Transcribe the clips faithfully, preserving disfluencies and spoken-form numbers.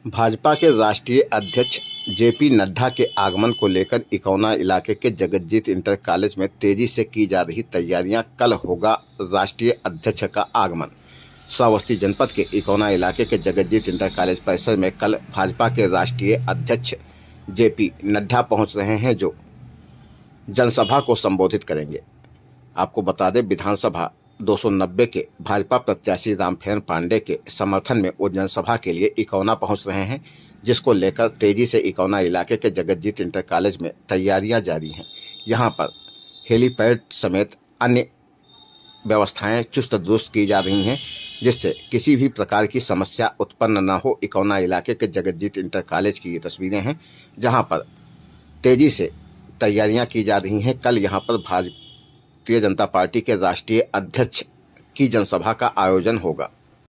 भाजपा के राष्ट्रीय अध्यक्ष जेपी नड्डा के आगमन को लेकर इकौना इलाके के जगतजीत इंटर कॉलेज में तेजी से की जा रही तैयारियां। कल होगा राष्ट्रीय अध्यक्ष का आगमन। श्रावस्ती जनपद के इकौना इलाके के जगतजीत इंटर कॉलेज परिसर में कल भाजपा के राष्ट्रीय अध्यक्ष जेपी नड्डा पहुंच रहे हैं, जो जनसभा को संबोधित करेंगे। आपको बता दें, विधानसभा दो सौ नब्बे के भाजपा प्रत्याशी रामफेन पांडे के समर्थन में वो जनसभा के लिए इकौना पहुंच रहे हैं, जिसको लेकर तेजी से इकौना इलाके के जगतजीत इंटर कॉलेज में तैयारियां जारी हैं। यहां पर हेलीपैड समेत अन्य व्यवस्थाएं चुस्त दुरुस्त की जा रही हैं, जिससे किसी भी प्रकार की समस्या उत्पन्न न हो। इकौना इलाके के जगतजीत इंटर कॉलेज की ये तस्वीरें हैं, जहां पर तेजी से तैयारियां की जा रही हैं। कल यहां पर भाजपा भारतीय जनता पार्टी के राष्ट्रीय अध्यक्ष की जनसभा का आयोजन होगा।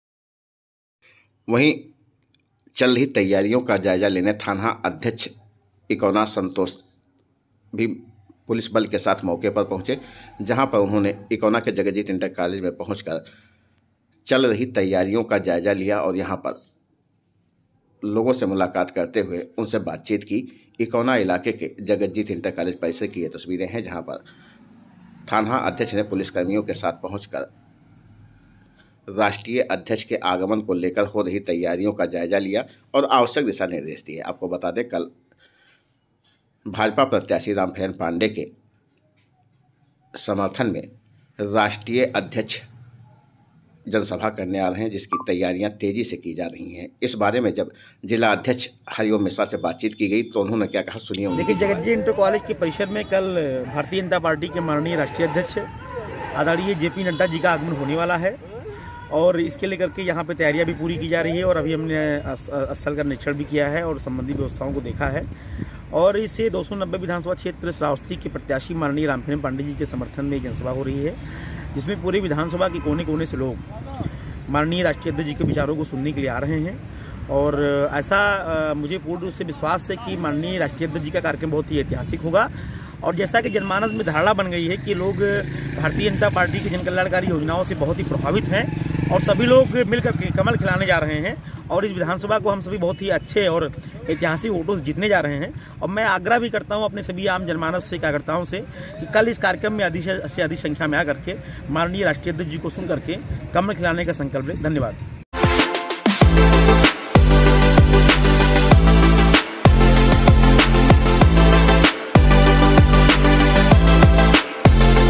वहीं चल रही तैयारियों का जायजा लेने थाना अध्यक्ष इकौना संतोष भी पुलिस बल के साथ मौके पर पहुंचे, जहां पर उन्होंने इकौना के जगतजीत इंटर कॉलेज में पहुंचकर चल रही तैयारियों का जायजा लिया और यहां पर लोगों से मुलाकात करते हुए उनसे बातचीत की। इकौना इलाके के जगतजीत इंटर कॉलेज परिसर की ये तस्वीरें हैं, जहां पर थाना अध्यक्ष ने पुलिसकर्मियों के साथ पहुंचकर राष्ट्रीय अध्यक्ष के आगमन को लेकर हो रही तैयारियों का जायजा लिया और आवश्यक दिशा निर्देश दिए। आपको बता दें, कल भाजपा प्रत्याशी रामफेन पांडे के समर्थन में राष्ट्रीय अध्यक्ष जनसभा करने आ रहे हैं, जिसकी तैयारियां तेजी से की जा रही हैं। इस बारे में जब जिला अध्यक्ष हरिओम मिश्रा से बातचीत की गई तो उन्होंने क्या कहा, सुनिए। देखिए, जगतजीत इंटर कॉलेज के परिसर में कल भारतीय जनता पार्टी के माननीय राष्ट्रीय अध्यक्ष आदरणीय जेपी नड्डा जी का आगमन होने वाला है और इसके लेकर के यहाँ पे तैयारियां भी पूरी की जा रही है और अभी हमने स्थल का निरीक्षण भी किया है और संबंधित व्यवस्थाओं को देखा है। और इससे दो सौ नब्बे विधानसभा क्षेत्र श्रावस्ती के प्रत्याशी माननीय रामफेन पांडे जी के समर्थन में जनसभा हो रही है, जिसमें पूरे विधानसभा के कोने कोने से लोग माननीय राष्ट्रीय अध्यक्ष जी के विचारों को सुनने के लिए आ रहे हैं। और ऐसा आ, मुझे पूर्ण रूप से विश्वास है कि माननीय राष्ट्रीय अध्यक्ष जी का कार्यक्रम बहुत ही ऐतिहासिक होगा। और जैसा कि जनमानस में धारणा बन गई है कि लोग भारतीय जनता पार्टी की जनकल्याणकारी योजनाओं से बहुत ही प्रभावित हैं और सभी लोग मिलकर के कमल खिलाने जा रहे हैं और इस विधानसभा को हम सभी बहुत ही अच्छे और ऐतिहासिक वोटों से जीतने जा रहे हैं। और मैं आग्रह भी करता हूं अपने सभी आम जनमानस से, कार्यकर्ताओं से, कि कल इस कार्यक्रम में अधिक से अधिक संख्या में आकर के माननीय राष्ट्रीय अध्यक्ष जी को सुन करके कमल खिलाने का संकल्प लें। धन्यवाद।